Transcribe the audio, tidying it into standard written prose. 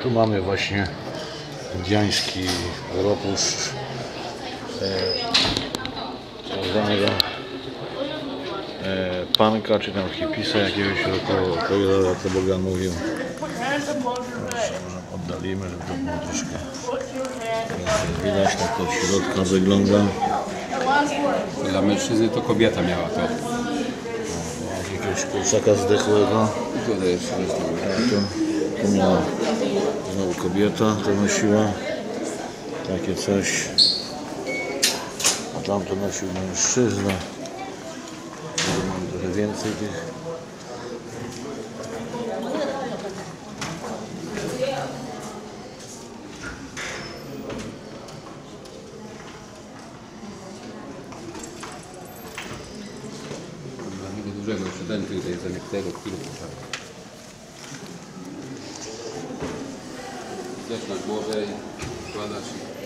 Tu mamy właśnie indiański ropuszcz zwanego panka, czy tam hipisa jakiegoś, o ile to Bogan mówił. Oddalimy, żeby to było troszkę widać, tak to od środka wygląda. Dla mężczyzny to kobieta miała to. Jakiegoś kurczaka zdechłego. Tutaj jeszcze Tu miała znowu kobieta, to nosiła takie coś. A tam to nosił mężczyzna. Mam trochę więcej tych. dużego studentu tutaj zamiast tego chwilę. Też na głowę i wkładasz.